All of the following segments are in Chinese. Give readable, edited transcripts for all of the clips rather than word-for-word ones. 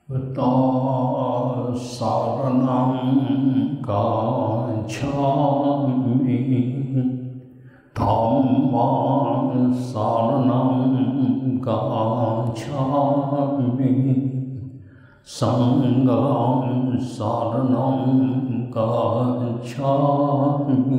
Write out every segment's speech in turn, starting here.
Buddha Saranam Gacchami Dhamma Saranam Gacchami Sangham Saranam Gacchami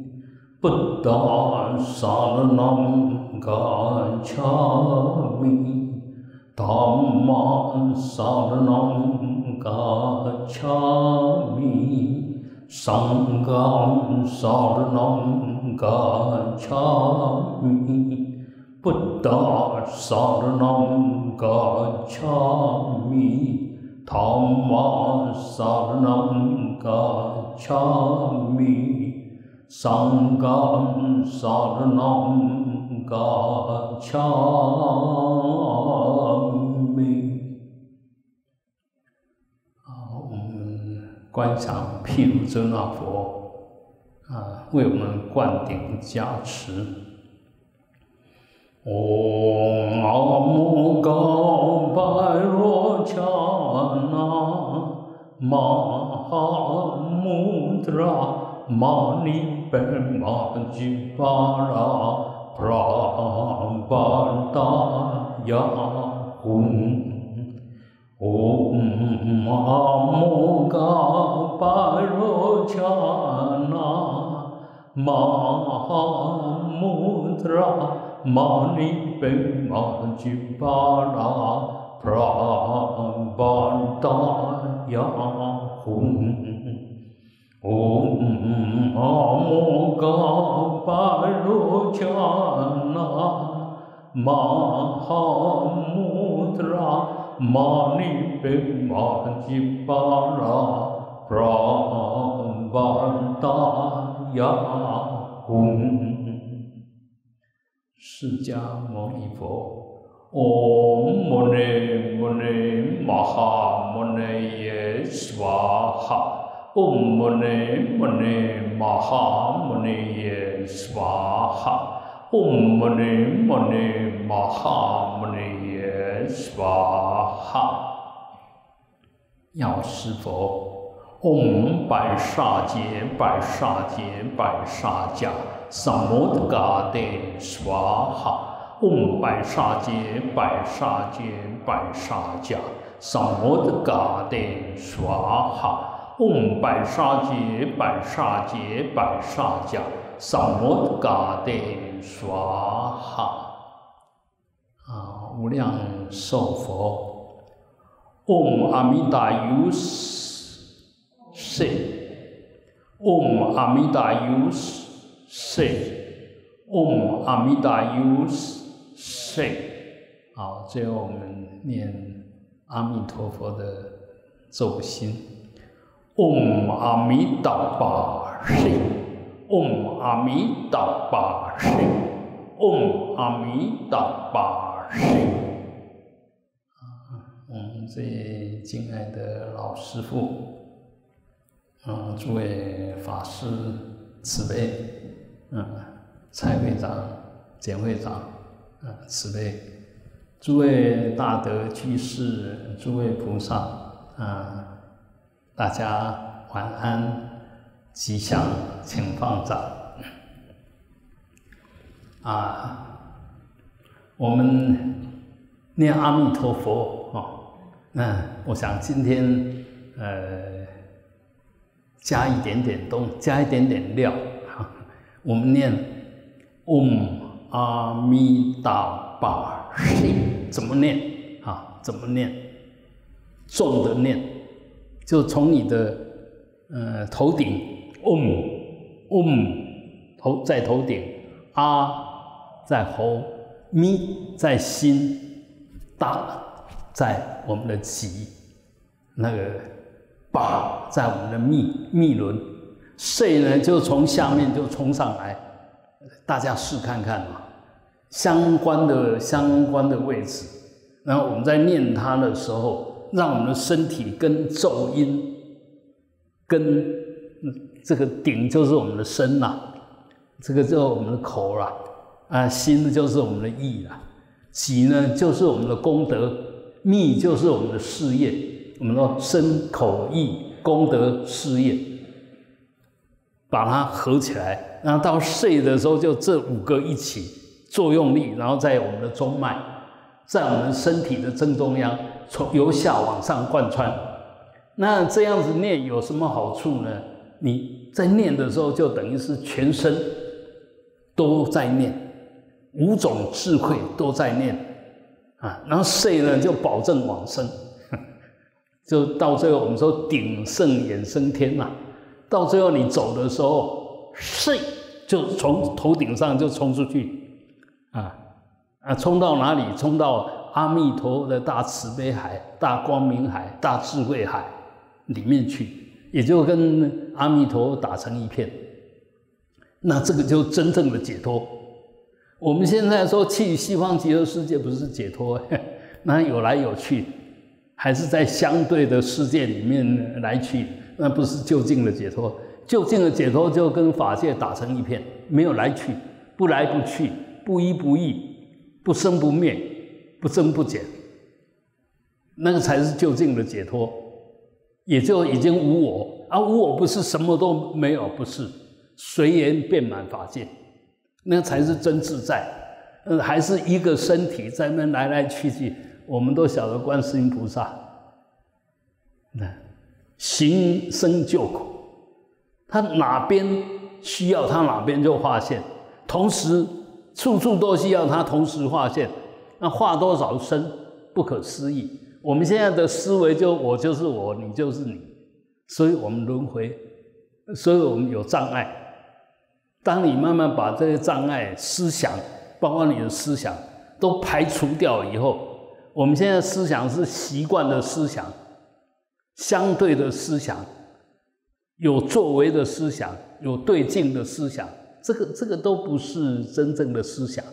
Buddha Saranam Gacchami Dhamma Saranam Gacchami Sangham Saranam Gacchami Buddha Saranam Gacchami Dhamma Saranam Gacchami Sangham Saranam Gacchami。我们观想毗卢遮那佛为我们灌顶加持。唵阿姆高般若伽那玛哈穆达拉玛尼贝玛吉巴拉布拉巴达雅吽。唵阿姆高般若伽那玛哈穆达拉玛尼贝玛吉巴拉布拉巴达雅吽。唵阿姆高般若伽那玛哈穆达拉玛尼贝玛吉巴拉布拉巴达雅吽。释迦牟尼佛，唵摩尼摩尼玛哈摩尼耶娑哈，唵摩尼摩尼玛哈摩尼耶娑哈，唵摩尼摩尼玛哈摩尼耶娑哈。药师佛，唵百沙劫百沙劫百沙迦萨摩达嘎德娑哈，唵百沙劫百沙劫百沙迦萨摩达嘎德娑哈，唵百沙劫百沙劫百沙迦萨摩达嘎德娑哈。无量寿佛，唵阿弥达优舍，唵阿弥达优舍，唵阿弥达优舍。好，最后我们念阿弥陀佛的咒心：唵阿弥达巴舍，唵阿弥达巴舍，唵阿弥达巴舍。我们最敬爱的老师父，诸位法师慈悲，蔡会长、简会长，慈悲，诸位大德居士，诸位菩萨，大家晚安，吉祥，请放掌。我们念阿弥陀佛我想今天加一点点料，我们念唵阿弥达巴舍，怎么念怎么念？重的念，就从你的头顶，唵在头顶，阿在喉，咪在心，达在我们的脐，那个巴在我们的密轮，舍呢就从下面就冲上来，大家试看看相关的位置，然后我们在念它的时候，让我们的身体跟咒音，跟这个顶就是我们的身这个就是我们的口心就是我们的意脐呢就是我们的功德。 密就是我们的事业，我们说身口意功德事业，把它合起来，然后到睡的时候就这5个一起作用力，然后在我们的中脉，在我们身体的正中央，由下往上贯穿。那这样子念有什么好处呢？你在念的时候就等于是全身都在念，5种智慧都在念啊。然后睡呢就保证往生，就到最后我们说鼎盛衍生天嘛。到最后你走的时候，睡就从头顶上就冲出去冲到哪里？冲到阿弥陀佛的大慈悲海、大光明海、大智慧海里面去，也就跟阿弥陀佛打成一片。那这个就真正的解脱。我们现在说去西方极乐世界不是解脱，那有来有去，还是在相对的世界里面来去，那不是究竟的解脱。究竟的解脱就跟法界打成一片，没有来去，不来不去，不依不异，不生不灭，不增不减，那个才是究竟的解脱，也就已经无我啊！无我不是什么都没有，不是随缘遍满法界，那才是真自在。还是一个身体在那来来去去，我们都晓得观世音菩萨，行深救苦，他哪边需要他哪边就化现，同时处处都需要他同时化现。那化多少身不可思议。我们现在的思维就我就是我，你就是你，所以我们轮回，所以我们有障碍。当你慢慢把这些障碍思想，包括你的思想都排除掉以后，我们现在思想是习惯的思想，相对的思想，有作为的思想，有对境的思想，这个都不是真正的思想。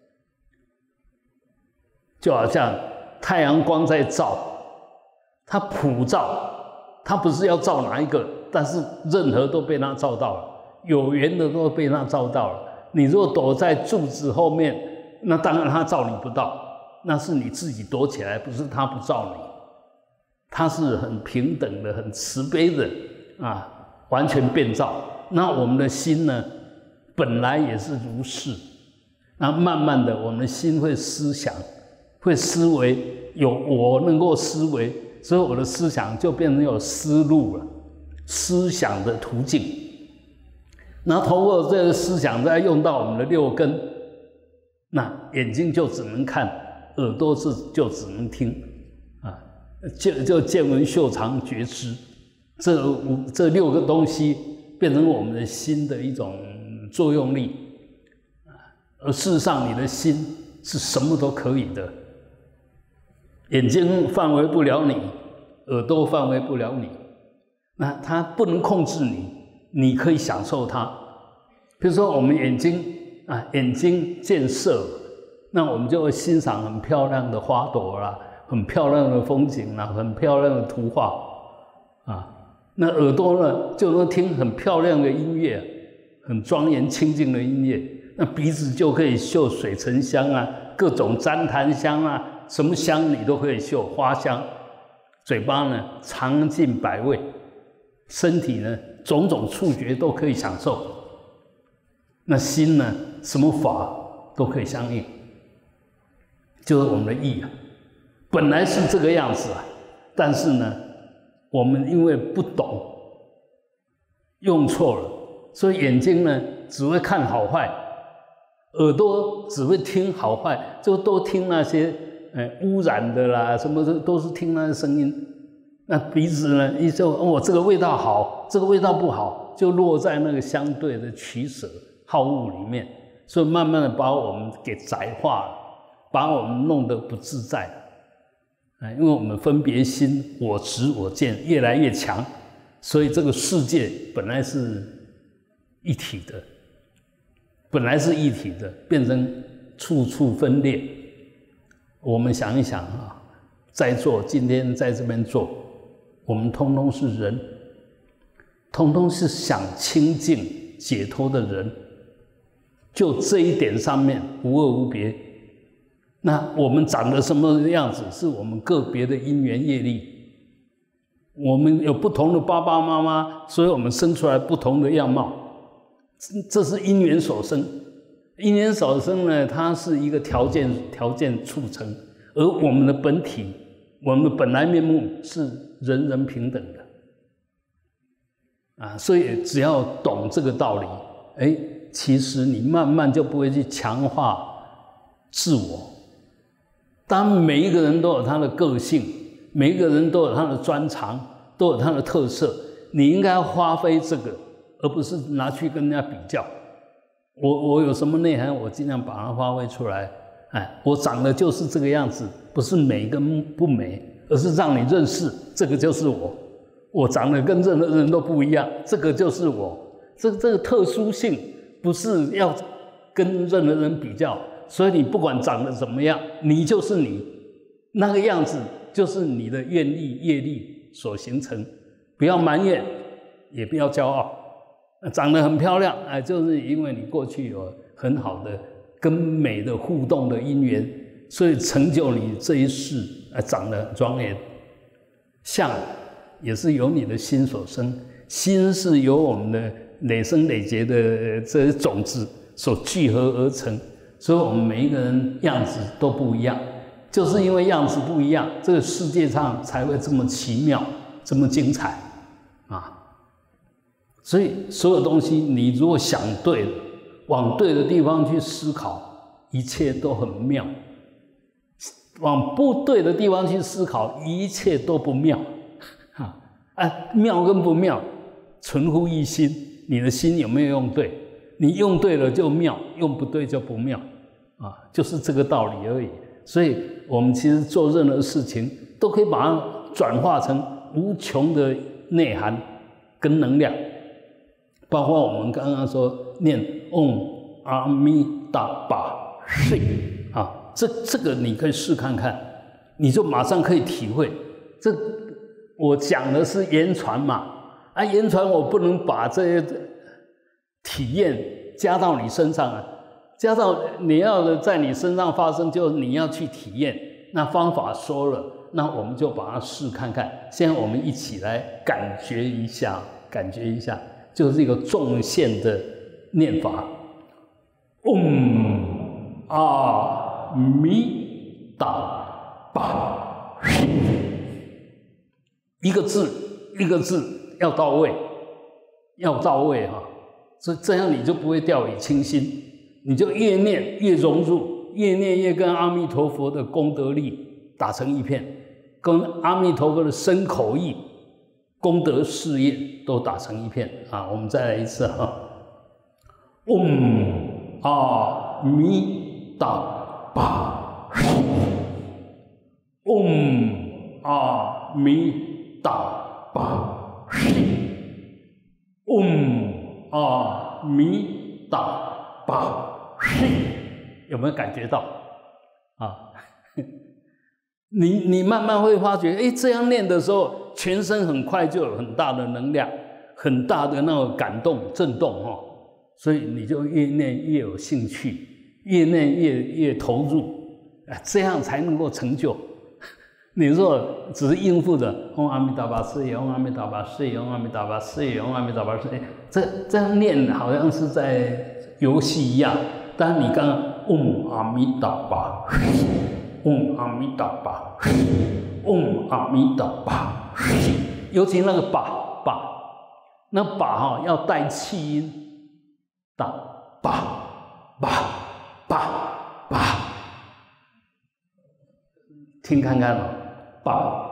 就好像太阳光在照，它普照，它不是要照哪一个，但是任何都被它照到了，有缘的都被它照到了。你若躲在柱子后面，那当然它照你不到，那是你自己躲起来，不是它不照你。它是很平等的、很慈悲的完全遍照。那我们的心呢，本来也是如是。那慢慢的，我们的心会思想，会思维，有我能够思维，所以我的思想就变成有思路了，思想的途径。然后通过这个思想再用到我们的6根，那眼睛就只能看，耳朵就只能听就见闻嗅尝觉知，这6个东西变成我们的心的一种作用力而事实上你的心是什么都可以的。眼睛范围不了你，耳朵范围不了你，那它不能控制你，你可以享受它。比如说我们眼睛见色，那我们就会欣赏很漂亮的花朵啦，很漂亮的风景啦，很漂亮的图画那耳朵呢就能听很漂亮的音乐，很庄严清净的音乐。那鼻子就可以嗅水沉香各种旃檀香什么香你都可以嗅，花香。嘴巴呢尝尽百味，身体呢种种触觉都可以享受。那心呢什么法都可以相应，就是我们的意本来是这个样子但是呢我们因为不懂，用错了，所以眼睛呢只会看好坏，耳朵只会听好坏，就都听那些污染的啦，什么都是听那些声音。那鼻子呢一说这个味道好，这个味道不好，就落在那个相对的取舍好恶里面，所以慢慢的把我们给窄化了，把我们弄得不自在因为我们分别心、我执、我见越来越强，所以这个世界本来是一体的，变成处处分裂。我们想一想在座今天在这边坐，我们通通是人，通通是想清净解脱的人，就这一点上面无二无别。 那我们长得什么样子，是我们个别的因缘业力。我们有不同的爸爸妈妈，所以我们生出来不同的样貌，这是因缘所生。因缘所生呢，它是一个条件促成，而我们的本体，我们的本来面目是人人平等的。所以只要懂这个道理，其实你慢慢就不会去强化自我。当然每一个人都有他的个性，每一个人都有他的专长，都有他的特色，你应该要发挥这个，而不是拿去跟人家比较。我有什么内涵，我尽量把它发挥出来。我长得就是这个样子，不是美跟不美，而是让你认识这个就是我。我长得跟任何人都不一样，这个就是我。这个特殊性不是要跟任何人比较，所以你不管长得怎么样，你就是你，那个样子就是你的愿力业力所形成。不要埋怨，也不要骄傲。长得很漂亮，就是因为你过去有很好的跟美的互动的因缘，所以成就你这一世长得很庄严。相也是由你的心所生，心是由我们的累生累劫的这些种子所聚合而成，所以我们每一个人样子都不一样，就是因为样子不一样，这个世界上才会这么奇妙，这么精彩所以所有东西你如果想对了，往对的地方去思考，一切都很妙；往不对的地方去思考，一切都不妙。妙跟不妙存乎一心，你的心有没有用对？你用对了就妙，用不对就不妙就是这个道理而已。所以我们其实做任何事情都可以把它转化成无穷的内涵跟能量，包括我们刚刚说念嗡阿弥达巴释这个你可以试看看，你就马上可以体会。我讲的是言传嘛，言传我不能把这些体验加到你身上加到你要的在你身上发生，就你要去体验。那方法说了，那我们就把它试看看。现在我们一起来感觉一下，就是一个众现的念法。嗡阿弥达巴释。一个字一个字要到位，所以这样你就不会掉以轻心，你就越念越融入，越念越跟阿弥陀佛的功德力打成一片，跟阿弥陀佛的身口意功德事业都打成一片我们再来一次嗡阿弥达巴释。嗡阿弥达巴释。嗡阿弥达巴释。有没有感觉到你慢慢会发觉，这样念的时候，全身很快就有很大的能量，很大的那种感动震动所以你就越念越有兴趣，越念越投入这样才能够成就。你若只是应付着嗡阿弥达巴释，嗡阿弥达巴释，嗡阿弥达巴释，嗡阿弥达巴释，这样念好像是在游戏一样。但你刚刚嗡阿弥达巴释，嗡阿弥达巴释，嗡阿弥达巴释，尤其那个把，那把要带气音，打把，听看看把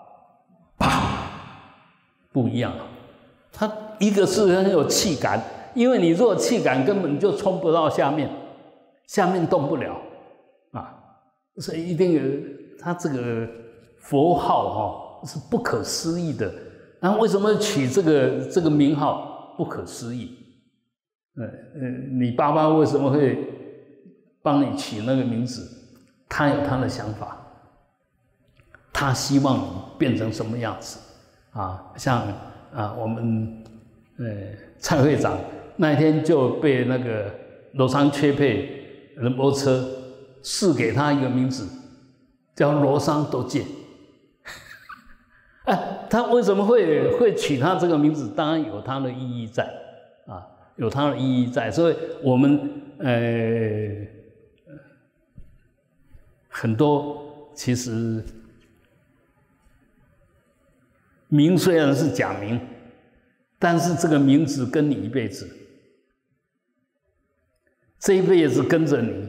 不一样，它一个是很有气感，因为你若气感根本就冲不到下面动不了所以一定有它这个佛号是不可思议的。那为什么取这个名号不可思议？你爸爸为什么会帮你取那个名字？他有他的想法，他希望你变成什么样子像我们蔡会长那一天就被那个罗桑缺配仁波切赐给他一个名字，叫罗桑多介。他为什么会取他这个名字？当然有他的意义在，有他的意义在。所以我们很多其实名虽然是假名，但是这个名字跟你一辈子，这一辈子跟着你，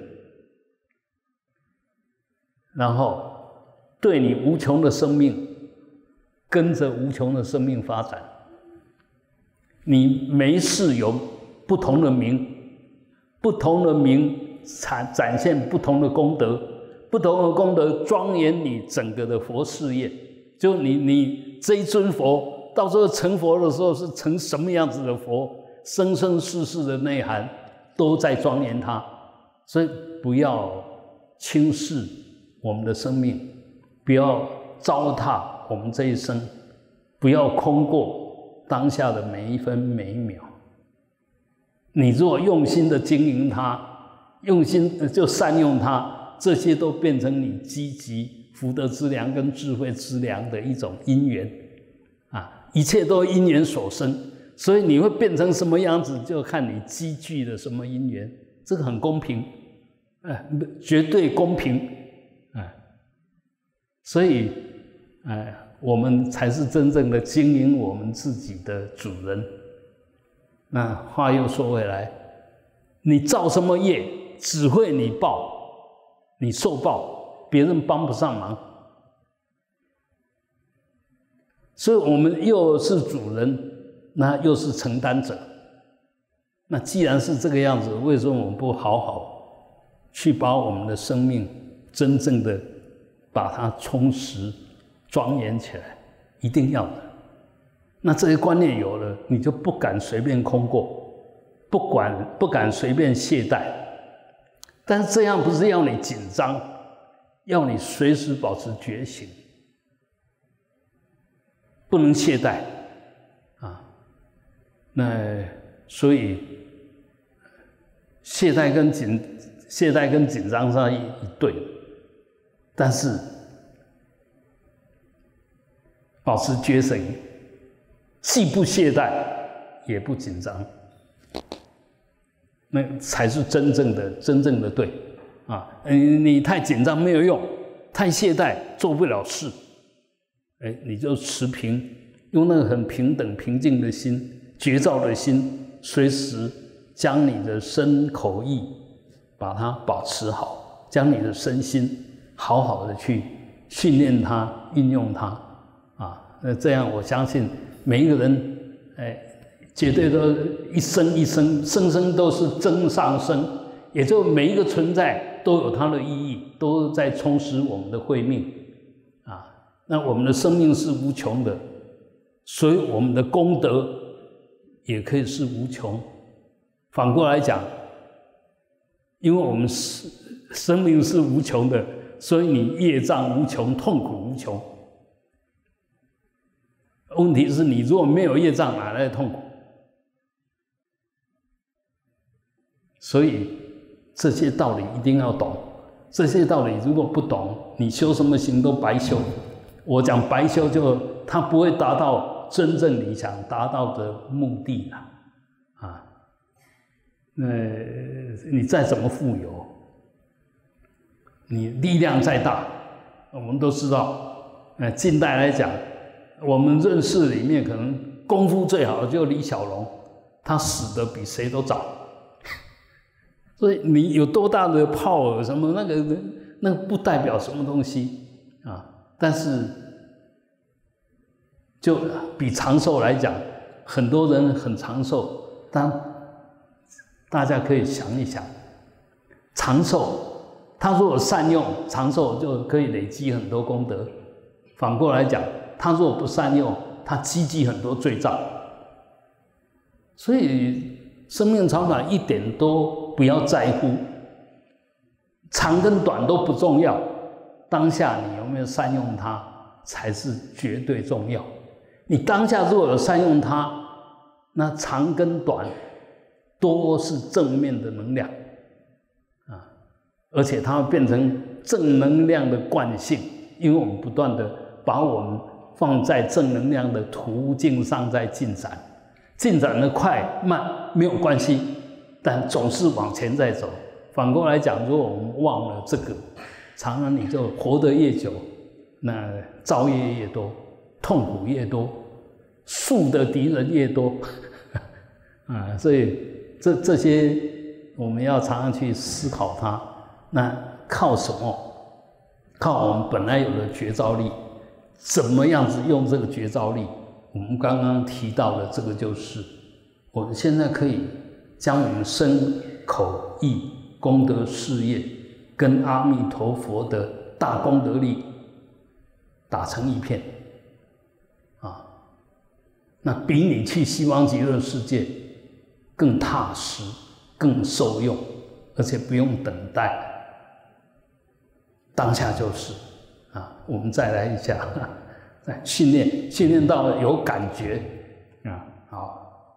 然后对你无穷的生命。跟着无穷的生命发展，你每一世有不同的名，不同的名展现不同的功德，不同的功德庄严你整个的佛事业。就你这一尊佛，到时候成佛的时候是成什么样子的佛，生生世世的内涵都在庄严它。所以不要轻视我们的生命，不要糟蹋我们这一生，不要空过当下的每一分每一秒。你如果用心的经营它，用心就善用它，这些都变成你积极福德之粮跟智慧之粮的一种因缘一切都因缘所生，所以你会变成什么样子，就看你积聚了什么因缘。这个很公平，绝对公平，所以我们才是真正的经营我们自己的主人。那话又说回来，你造什么业，只会你报，你受报，别人帮不上忙。所以我们又是主人，那又是承担者。那既然是这个样子，为什么我们不好好去把我们的生命真正的把它充实庄严起来？一定要的。那这些观念有了，你就不敢随便空过，不敢随便懈怠。但是这样不是要你紧张，要你随时保持觉醒，不能懈怠那所以懈怠跟紧张上一对，但是保持觉醒，既不懈怠也不紧张，那才是真正的对你太紧张没有用，太懈怠做不了事。你就持平，用那个很平等平静的心，觉照的心，随时将你的身口意把它保持好，将你的身心好好的去训练它，运用它这样我相信每一个人绝对都一生生都是增上升，也就每一个存在都有它的意义，都在充实我们的慧命那我们的生命是无穷的，所以我们的功德也可以是无穷。反过来讲，因为我们生命是无穷的，所以你业障无穷，痛苦无穷。问题是你如果没有业障，哪来的痛苦？所以这些道理一定要懂。这些道理如果不懂，你修什么行都白修。我讲白修，就它不会达到真正你想达到的目的你再怎么富有，你力量再大，我们都知道近代来讲，我们认识里面可能功夫最好的就是李小龙，他死得比谁都早。所以你有多大的power什么那个不代表什么东西但是就比长寿来讲，很多人很长寿，但大家可以想一想，长寿他如果善用长寿，就可以累积很多功德。反过来讲，他如果不善用，他积积很多罪障。所以生命长短一点都不要在乎，长跟短都不重要，当下你有没有善用它才是绝对重要。你当下如果有善用它，那长跟短都是正面的能量而且它会变成正能量的惯性，因为我们不断的把我们放在正能量的途径上在进展，进展的快慢没有关系，但总是往前在走。反过来讲，如果我们忘了这个，常常你就活得越久，那造业越多，痛苦越多，树的敌人越多啊，所以这些我们要常常去思考它。那靠什么？靠我们本来有的觉照力，怎么样子用这个觉照力？我们刚刚提到的这个就是我们现在可以将我们身口意功德事业跟阿弥陀佛的大功德力打成一片啊，那比你去西方极乐世界更踏实、更受用，而且不用等待，当下就是啊。我们再来一下，训练到了有感觉啊。好，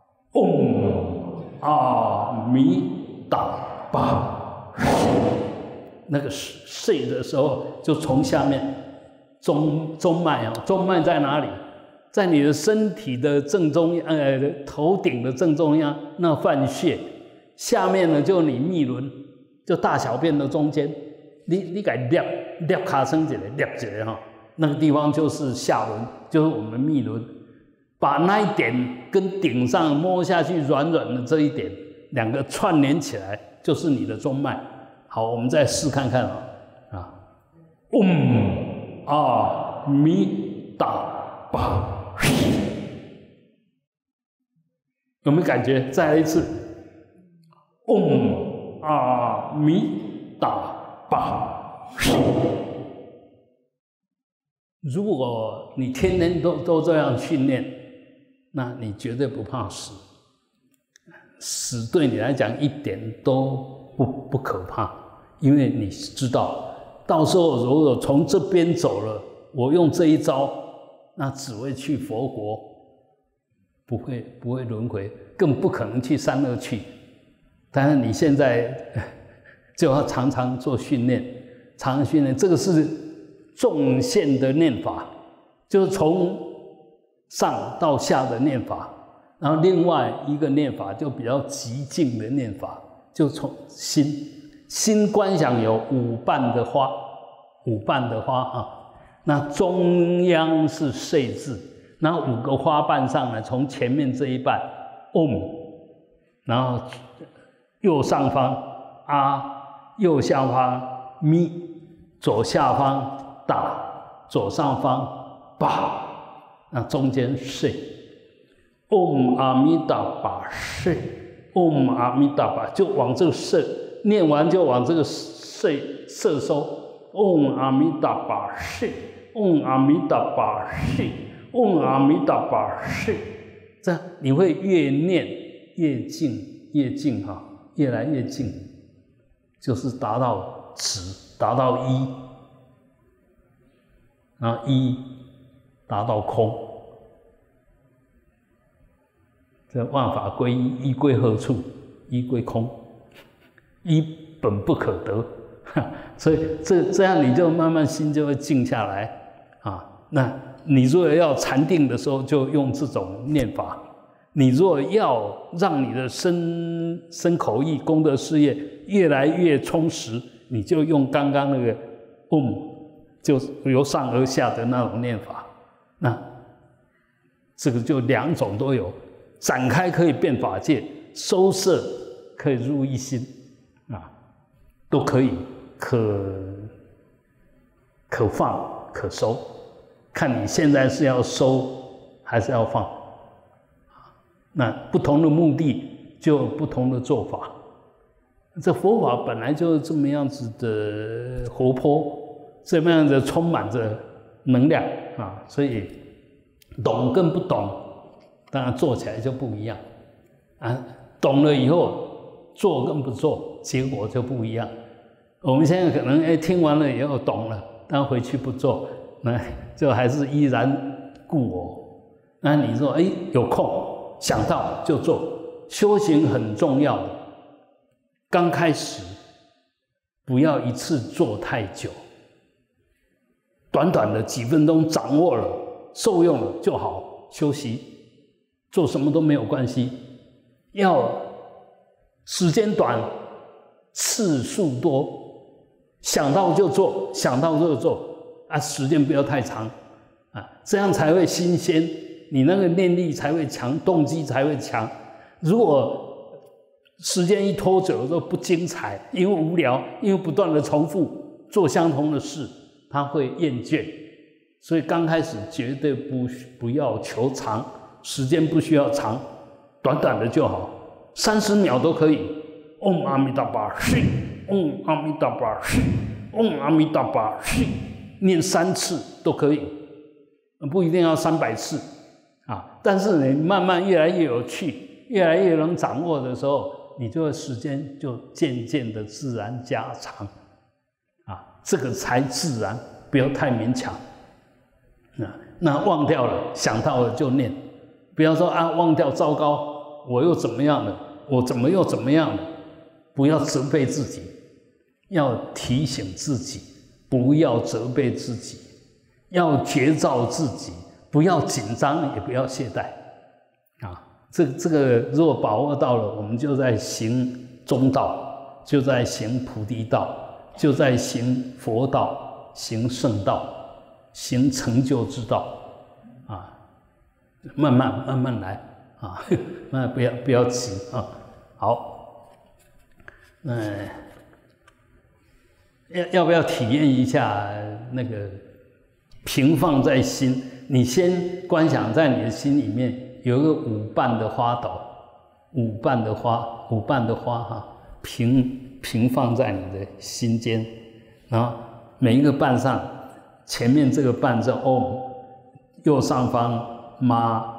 阿弥达巴，那个睡的时候，就从下面中脉啊，中脉在哪里？在你的身体的正中央，头顶的正中央，那泛穴下面呢，就你密轮，就大小便的中间，你给捏卡声一下，捏一下哈，那个地方就是下轮，就是我们密轮，把那一点跟顶上摸下去软软的这一点，两个串联起来，就是你的中脉。好，我们再试看看啊，阿弥达巴。有没有感觉？再来一次，阿弥达巴。如果你天天都这样训练，那你绝对不怕死。死对你来讲一点都不可怕，因为你知道，到时候如果从这边走了，我用这一招，那只会去佛国，不会轮回，更不可能去三恶趣。但是你现在就要常常做训练，常常训练，这个是纵线的念法，就是从上到下的念法。然后另外一个念法就比较极静的念法，就从心观想有五瓣的花啊。那中央是岁字，那5个花瓣上呢，从前面这一瓣然后右上方阿，右下方咪，左下方达，左上方巴，那中间岁。阿弥达巴岁，阿弥达巴，就往这个岁念完，就往这个岁摄收。阿弥达巴岁，阿弥达巴岁，阿弥达巴岁。这样你会越念越静，越静哈，越来越静，就是达到止，达到一，然后一达到空。这万法归一，一归何处？一归空，一本不可得。所以这样你就慢慢心就会静下来啊。那你如果要禅定的时候，就用这种念法；你如果要让你的身口意功德事业越来越充实，你就用刚刚那个就由上而下的那种念法。那这个就2种都有。展开可以变法界，收摄可以入一心啊，都可以，可放可收，看你现在是要收还是要放。那不同的目的就有不同的做法。这佛法本来就是这么样子的活泼，这么样子充满着能量啊，所以懂跟不懂。当然做起来就不一样啊，懂了以后做跟不做结果就不一样。我们现在可能听完了以后懂了，但回去不做，那就还是依然故我。那你说有空想到就做，修行很重要的。刚开始不要一次做太久，短短的几分钟掌握了、受用了就好，休息，做什么都没有关系。要时间短，次数多，想到就做，想到就做啊，时间不要太长啊，这样才会新鲜，你那个念力才会强，动机才会强。如果时间一拖久了，都不精彩，因为无聊，因为不断的重复做相同的事，他会厌倦。所以刚开始绝对不要求长，时间不需要长，短短的就好，30秒都可以。嗡阿弥陀佛，是，嗡阿弥陀佛，是，嗡阿弥陀佛，是，念3次都可以，不一定要300次啊。但是你慢慢越来越有趣，越来越能掌握的时候，你这个时间就渐渐的自然加长啊，这个才自然，不要太勉强。那忘掉了，想到了就念，不要说啊忘掉，糟糕，我又怎么样了？我怎么又怎么样了？不要责备自己，要提醒自己，不要责备自己，要觉照自己，不要紧张，也不要懈怠啊。这个如果把握到了，我们就在行中道，就在行菩提道，就在行佛道，行圣道，行成就之道啊，慢慢来啊，不要急啊。好，要不要体验一下那个平放在心？你先观想在你的心里面有一个5瓣的花斗，5瓣的花哈，平放在你的心间，然后每一个瓣上，前面这个瓣是 Om， 右上方妈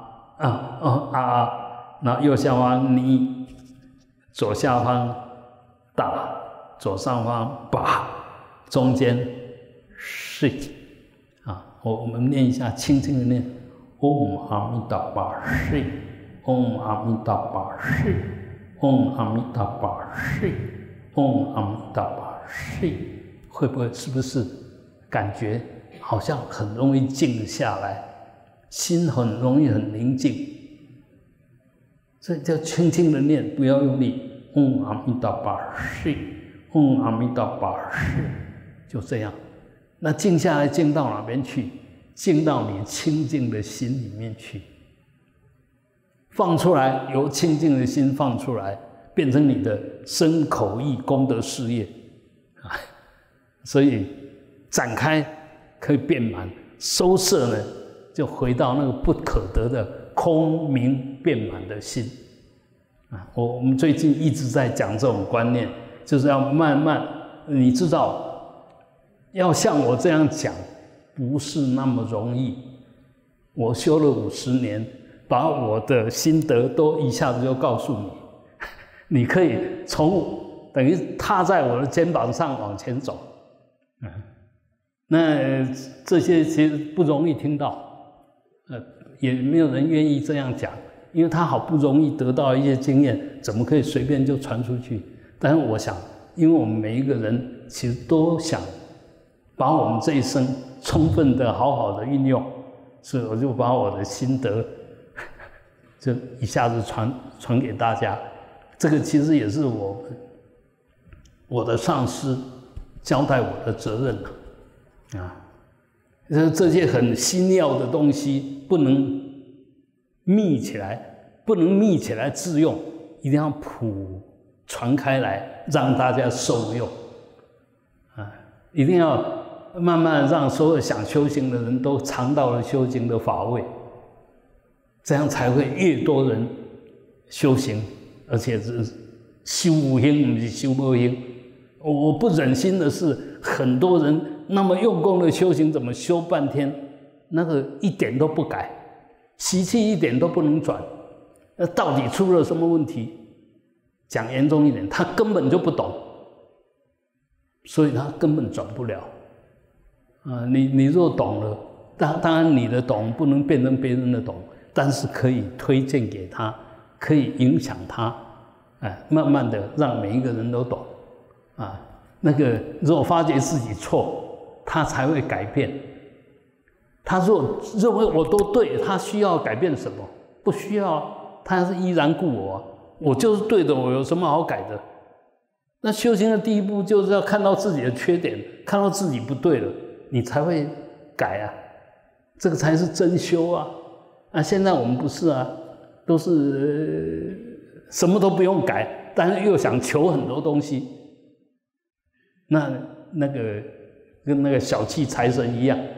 然后右下方你，左下方大，左上方把，中间是啊，我们念一下，轻轻的念。嗡阿弥陀佛是，嗡阿弥陀佛是，嗡阿弥陀佛是，嗡阿弥陀佛是，会不会是不是感觉好像很容易静下来，心很容易很宁静？所以就轻轻的念，不要用力。嗡阿弥陀佛是，嗡阿弥陀佛是，就这样。那静下来，静到哪边去？静到你清净的心里面去，放出来，由清净的心放出来，变成你的身口意功德事业啊。所以展开可以变满，收摄呢就回到那个不可得的空明变满的心啊。我们最近一直在讲这种观念，就是要慢慢，你知道，要像我这样讲。不是那么容易。我修了50年，把我的心得都一下子就告诉你，你可以等于踏在我的肩膀上往前走。那这些其实不容易听到，也没有人愿意这样讲，因为他好不容易得到一些经验，怎么可以随便就传出去？但是我想，因为我们每一个人其实都想把我们这一生充分的好好的运用，所以我就把我的心得就一下子传给大家。这个其实也是我的上司交代我的责任啊。这些很心要的东西不能密起来自用，一定要普传开来，让大家受用啊！一定要慢慢让所有想修行的人都尝到了修行的法味，这样才会越多人修行，而且是修有行，不是修无行。我不忍心的是，很多人那么用功的修行，怎么修半天，那个一点都不改，习气一点都不能转，那到底出了什么问题？讲严重一点，他根本就不懂，所以他根本转不了。你若懂了，当然你的懂不能变成别人的懂，但是可以推荐给他，可以影响他，慢慢的让每一个人都懂。 那个如果发觉自己错，他才会改变。他如果认为我都对，他需要改变什么？不需要，他是依然故我，我就是对的，我有什么好改的？那修行的第一步就是要看到自己的缺点，看到自己不对了，你才会改啊，这个才是真修啊。啊，现在我们不是啊，都是什么都不用改，但是又想求很多东西，那个跟那个小气财神一样，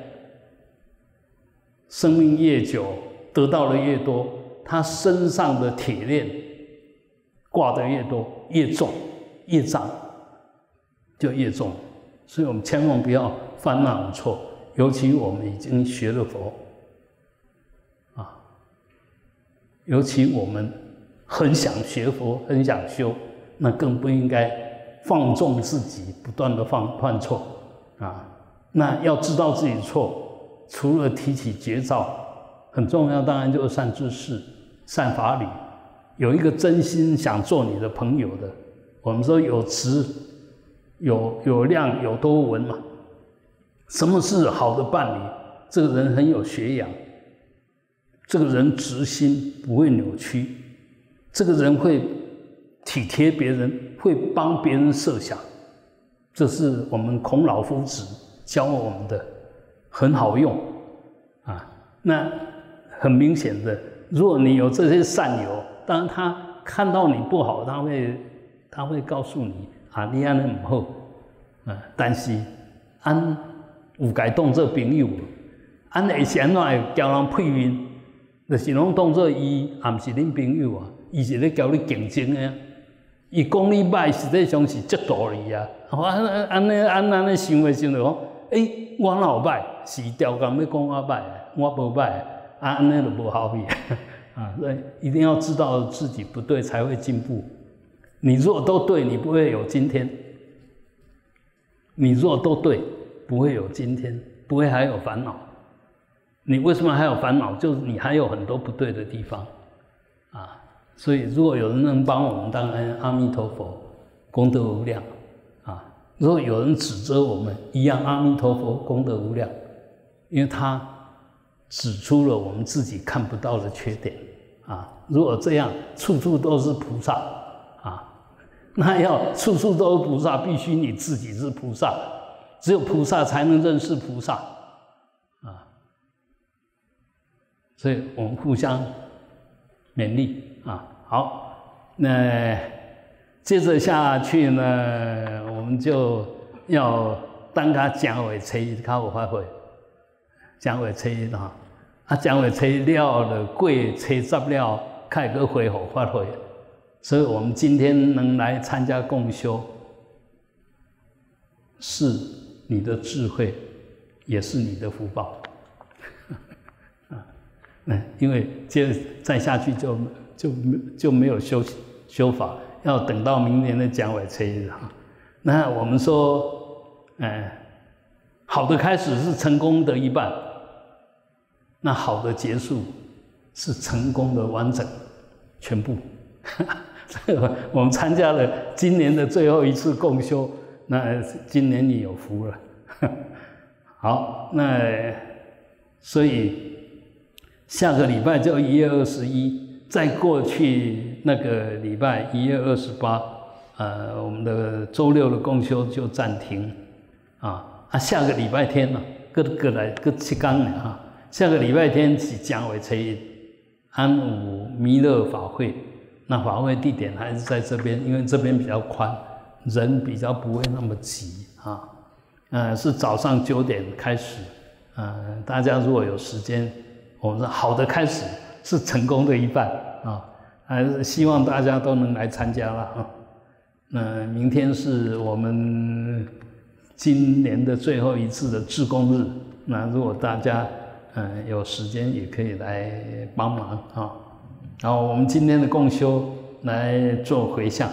生命越久，得到的越多，他身上的铁链挂得越多，越重。业障就越重，所以我们千万不要犯那种错，尤其我们已经学了佛啊，尤其我们很想学佛，很想修，那更不应该放纵自己，不断的犯错啊。那要知道自己错，除了提起觉照，很重要，当然就是善知识、善法侣，有一个真心想做你的朋友的。我们说有质、有量、有多闻嘛。什么是好的伴侣？这个人很有学养，这个人直心，不会扭曲，这个人会体贴别人，会帮别人设想。这是我们孔老夫子教我们的，很好用啊。那很明显的，如果你有这些善友，当然他看到你不好，他会告诉你啊，你安尼唔好啊，但是俺有该当作朋友，俺会是安怎会交人配面，就是拢当作伊也毋是恁朋友啊，伊是咧交你竞争的啊。伊讲你歹，实际上是嫉妒你啊。安尼想的时候讲，我哪有歹？是调工要讲我歹，我无歹，安尼就无好去啊。所以一定要知道自己不对，才会进步。你如果都对，你不会有今天；你如果都对，不会有今天，不会还有烦恼。你为什么还有烦恼？就是你还有很多不对的地方啊。所以，如果有人能帮我们，当然阿弥陀佛，功德无量啊。如果有人指责我们，一样阿弥陀佛，功德无量，因为他指出了我们自己看不到的缺点啊。如果这样，处处都是菩萨啊。那要处处都是菩萨，必须你自己是菩萨，只有菩萨才能认识菩萨啊。所以我们互相勉励啊。好，那接着下去呢，我们就要等下正月初一较有法会，正月初一哈，正月初一了就过初10了，才会恢复法会。所以我们今天能来参加共修，是你的智慧，也是你的福报因为再下去就没有修法，要等到明年的讲尾初一哈。那我们说，好的开始是成功的一半，那好的结束是成功的完整全部。我们参加了今年的最后一次共修，那今年你有福了。好，那所以下个礼拜就1月21，再过去那个礼拜1月28，我们的周六的共修就暂停下个礼拜天呢，各来各7天呢哈，下个礼拜天是正月初一，安有弥勒法会。那法会地点还是在这边，因为这边比较宽，人比较不会那么挤是早上9点开始，大家如果有时间，我们说好的开始是成功的一半还是希望大家都能来参加了那明天是我们今年的最后一次的志工日，那如果大家有时间也可以来帮忙然后我们今天的共修来做回向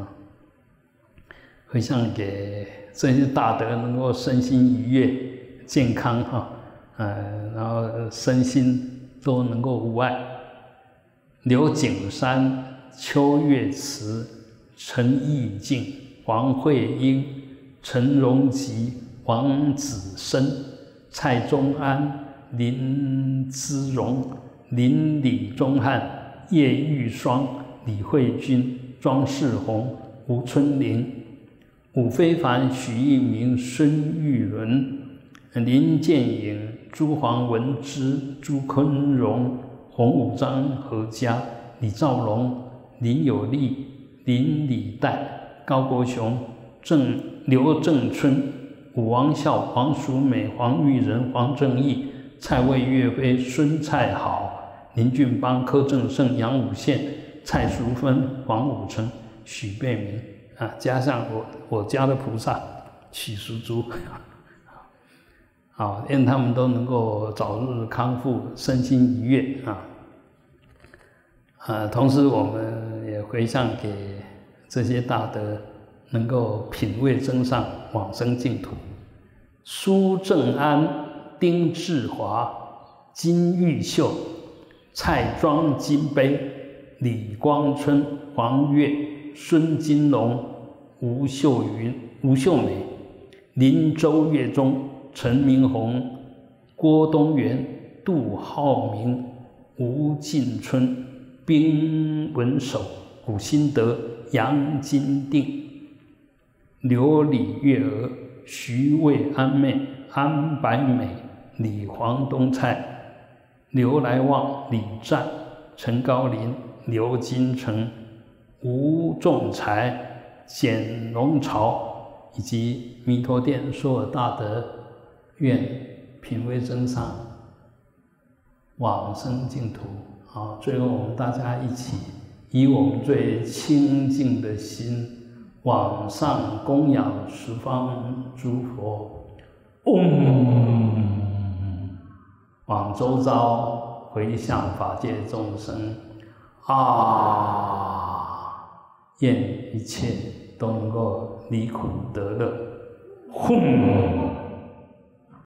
回向给这些大德能够身心愉悦、健康然后身心都能够无碍。刘景山、邱月慈、陈义静、黄慧英、 陈荣吉、王子生、蔡宗安、林之荣、林李宗翰、叶玉霜、李慧君、庄世宏、吴春林、伍非凡、许一鸣、孙玉伦、林建颖、朱黄文之、朱坤荣、洪武章、何家、李兆龙、林有利、林礼岱、高国雄、刘正春、武王孝、黄淑美、黄玉仁、黄正义、蔡魏岳飞、孙蔡好、林俊邦、柯正胜、杨武宪、蔡淑芬、黄武成、许贝明啊，加上我家的菩萨许淑珠，好，愿他们都能够早日康复，身心愉悦同时我们也回向给这些大德，能够品位增上，往生净土。苏正安、丁志华、金玉秀、蔡庄金杯、李光春、黄月、孙金龙、吴秀美、林周月中、陈明宏、郭东元、杜浩明、吴进春、丁文守、古新德、杨金定、刘李月娥、徐魏安妹、安白美、李黄东菜、刘来旺、李湛、陈高林、刘金城、吴仲才、简龙朝，以及弥陀殿所有大德，愿品位增上，往生净土。好，最后我们大家一起以我们最清净的心，往上供养十方诸佛，往周遭回向法界众生，愿一切都能够离苦得乐，